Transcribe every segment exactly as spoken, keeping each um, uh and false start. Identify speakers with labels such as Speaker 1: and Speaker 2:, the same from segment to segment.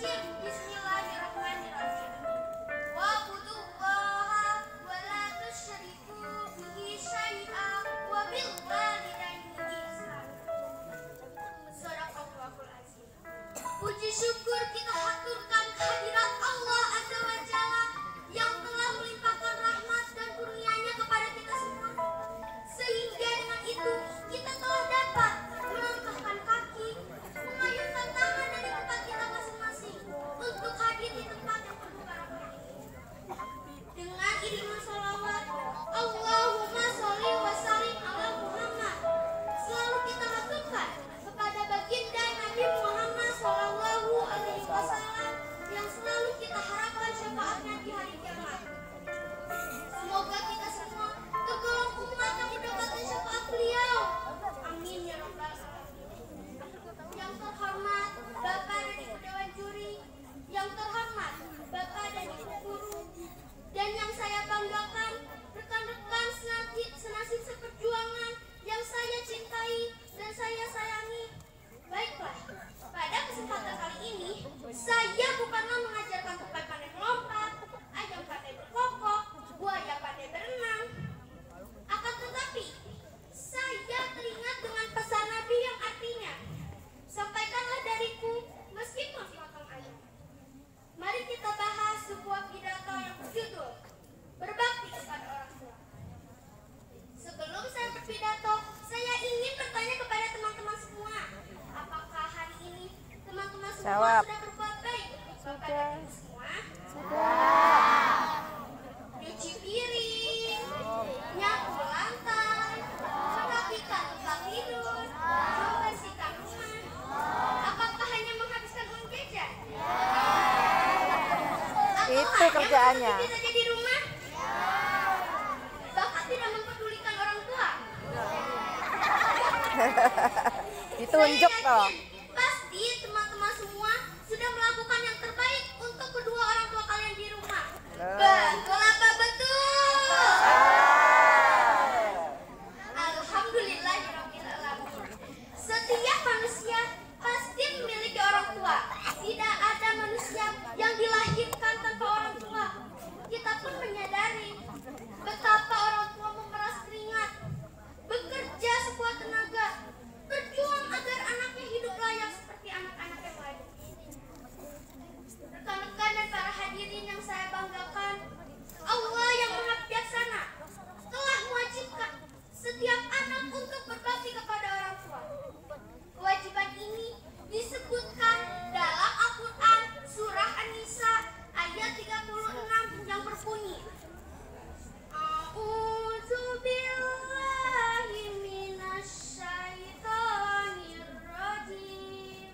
Speaker 1: rajim. Bismillahirrahmanirrahim. Wa'budullaha wa la tusyriku bihi syai'an wa bil walidaini ihsan. Shadaqallahul azim. Puji syukur kita haturkan kehadirat Allah Azza wa Jalla yang telah melimpahkan rahmat dan kurnia-Nya kepada kita semua. Sehingga dengan itu kita telah dapat melangkahkan kaki, mengayunkan tangan dari tempat kita masing-masing untuk hadir di tempat yang penuh barokah ini. Dengan iringan sholawat, Allahumma sholli wa sallim ala Muhammad, selalu kita haturkan kepada baginda Nabi Muhammad Shallallahu Alaihi Wasallam yang selalu kita harapkan syafaatnya di hari kiamat. Semoga kita semua tergolong umat yang mendapatkan syafaat beliau. Amin ya rabbal alamin. Yang terhormat Bapak dan Ibu Dewan Juri, yang terhormat Bapak dan Ibu Guru, dan yang saya banggakan rekan-rekan senasib seperjuangan yang saya cintai dan saya sayangi. Baiklah, pada kesempatan kali ini saya bukanlah mengajarkan tempat pandai melompat, ayam pandai berkokok, buaya pandai berenang. Akan tetapi saya teringat dengan pesan Nabi yang artinya, sampaikanlah dariku meskipun sepotong ayam. Mari kita bahas sebuah pidato yang berjudul berbakti kepada orang tua. Sebelum saya berpidato, saya ingin bertanya kepada teman-teman semua, apakah hari ini teman-teman semua
Speaker 2: Jawab.
Speaker 1: sudah berbuat baik kepada ibu semua?
Speaker 2: Sudah.
Speaker 1: Cuci piring, nyapu lantai, merapikan tempat tidur, membersihkan rumah. Apakah hanya menghabiskan uang jajan? Atau
Speaker 2: Itu
Speaker 1: hanya
Speaker 2: kerjaannya.
Speaker 1: bekerja saja di rumah? Bahkan tidak mempedulikan orang tua?
Speaker 2: Ditunjuk
Speaker 1: Saya
Speaker 2: toh.
Speaker 1: yakin pasti teman-teman semua sudah melakukan yang terbaik untuk kedua orang tua kalian di rumah.
Speaker 2: Betul.
Speaker 1: Betul apa betul? Alhamdulillahirrahmanirrahim. Setiap manusia pasti memiliki orang tua. Tidak ada manusia yang dilahirkan tanpa orang tua. Kita pun menyadari betapa orang tua memeras keringat, bekerja sekuat tenaga, berjuang agar anaknya hidup layak seperti anak-anak yang lain. Rekan-rekan dan para hadirin yang saya banggakan, Allah yang Maha Bijaksana telah mewajibkan setiap anak untuk berbakti kepada orang tua. Kewajiban ini disebutkan dalam Al-Quran surah An-Nisa ayat tiga puluh enam yang berbunyi, A'udzu billahi minasyaitonir rajim.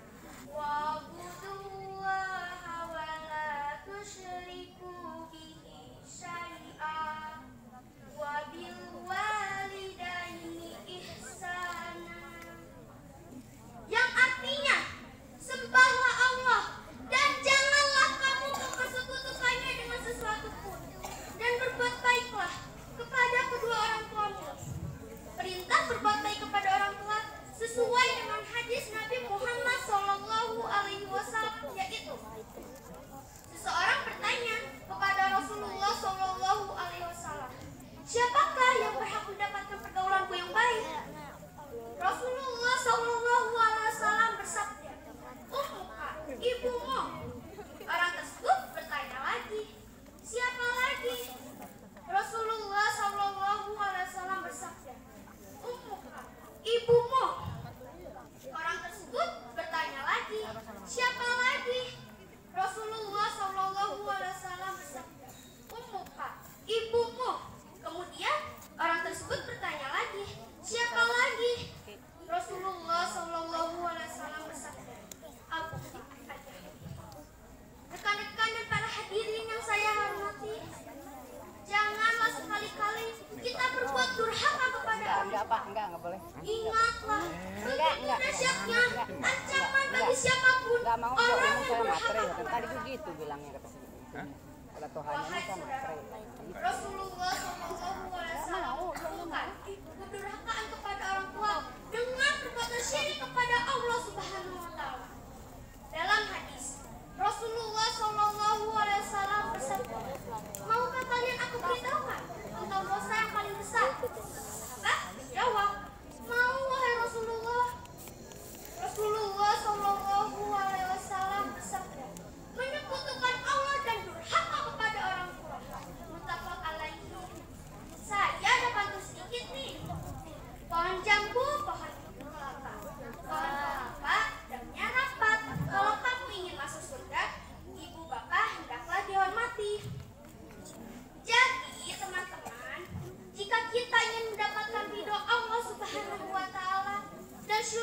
Speaker 1: Wa'budullaha wa la tusyriku bihi syai'an wa bil walidaini ihsana. Yang artinya, sembahlah Allah dan janganlah kamu mempersekutukannya dengan sesuatu pun, dan berbuat baiklah kepada kedua orang tuamu. Perintah berbuat baik kepada orang tua sesuai dengan hadis Nabi Muhammad Shallallahu Alaihi Wasallam, yaitu seseorang bertanya kepada Rasulullah Shallallahu Alaihi Wasallam, siapakah yang berhak mendapatkan pergaulanku yang baik? Rasulullah Shallallahu Alaihi Wasallam bersabda, ummuka, ibumu. Orang tersebut bertanya lagi, siapa lagi? Rasulullah Shallallahu Alaihi Wasallam bersabda, ummuka, ibumu. Orang tersebut bertanya lagi, siapa lagi? Rasulullah Shallallahu Alaihi Wasallam bersabda, ummuka, ibumu. Kemudian orang tersebut bertanya lagi, siapa lagi? Rasulullah Shallallahu Alaihi Wasallam bersabda, abuka, ayah. Rekan-rekan dan para hadirin yang saya hormati, janganlah sekali-kali kita berbuat durhaka kepada
Speaker 2: Enggak,
Speaker 1: orang
Speaker 2: enggak
Speaker 1: tua.
Speaker 2: Pak, enggak, enggak boleh.
Speaker 1: Ingatlah,
Speaker 2: Enggak,
Speaker 1: begitu
Speaker 2: enggak.
Speaker 1: dahsyatnya
Speaker 2: Enggak.
Speaker 1: ancaman bagi
Speaker 2: Enggak.
Speaker 1: siapapun
Speaker 2: Enggak mau kok,
Speaker 1: orang
Speaker 2: ini
Speaker 1: yang
Speaker 2: saya
Speaker 1: durhaka
Speaker 2: materi.
Speaker 1: kepada
Speaker 2: Tadi tuh
Speaker 1: orang
Speaker 2: gitu
Speaker 1: tua.
Speaker 2: bilangnya kata saya. Kalau Tuhan ini
Speaker 1: Wahai
Speaker 2: saya
Speaker 1: saudara,
Speaker 2: materi.
Speaker 1: Rasulullah Shallallahu Alaihi Wasallam menyebutkan kedurhakaan kepada orang tua dengan perbuatan syirik kepada Allah Subhanahu Wa Taala. Dalam hadis,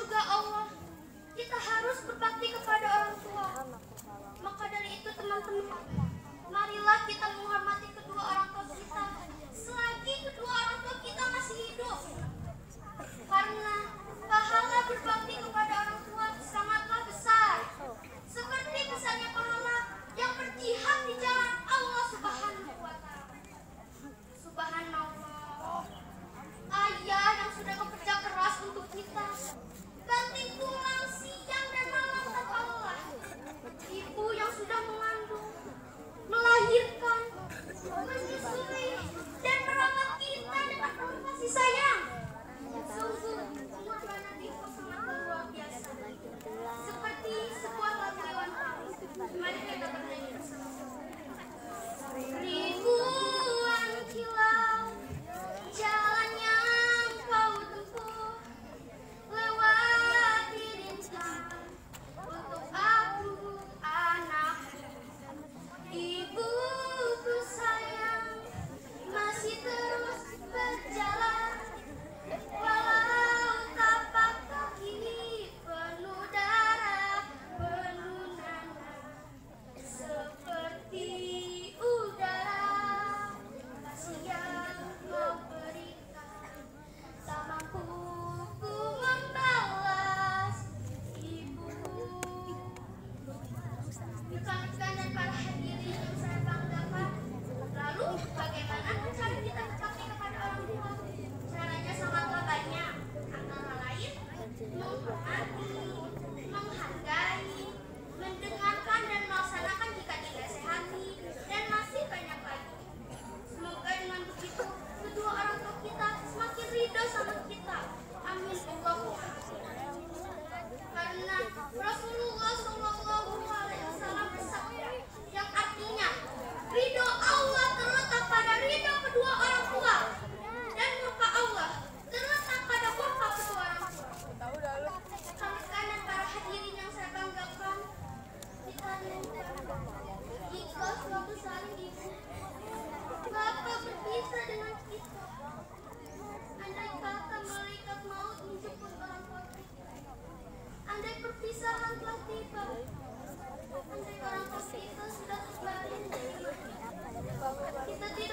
Speaker 1: surga Allah, kita harus berbakti kepada orang tua. Maka dari itu teman-teman, marilah kita menghormati kedua orang tua kita selagi kedua orang tua kita masih hidup. Karena pahala berbakti kepada orang tua sangatlah besar. Seperti besarnya pahala yang berjihad di jalan Allah Subhanahu wa taala. Subhanallah. Ayah yang sudah bekerja keras untuk kita, banting tulang siang dan malam tanpa lelah. Ibu yang sudah mengandung, melahirkan, menyusui, dan merawat kita dengan penuh kasih sayang. Sungguh, pengorbanan ibu sangat luar biasa. Seperti sebuah lagu Iwan Fals. Mari kita bernyanyi bersama-sama. Ribuan kilau jalan yang kau tempuh, lewati rintang untuk aku anakku. Ibuku sayang masih terus berjalan, walau tapak kaki penuh darah, penuh nanah. Seperti udara kasih yang kau berikan, tak mampu ku membalas ibu. Rekan-rekan dan para hadirin yang saya banggakan, lalu bagaimana cara kita berbakti kepada orang tua? Caranya sangatlah banyak, antara lain menghormati, menghargai, mendengarkan dan melaksanakan jika dinasehati, dan masih banyak lagi. Semoga dengan begitu kedua orang tua kita semakin ridho sama kita. Amin Allahumma. Karena Rasulullah Shallallahu Alaihi Wasallam bersabda yang artinya ridho Allah terletak pada ridho kedua orang tua, dan murka Allah terletak pada murka kedua orang tua. Rekan-rekan dan para hadirin yang saya banggakan, kita jika suatu saat ibu bapak berpisah dengan kita, andai kata malaikat maut menjemput orang tua kita, andai perpisahan telah tiba, andai orang tua kita sudah terbaring, kita tidak